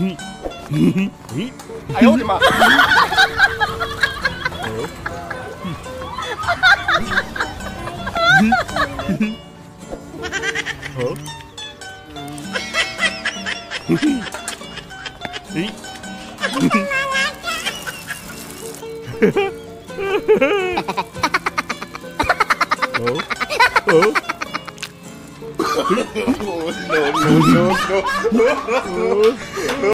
哎呦我的妈！no, no, no, no.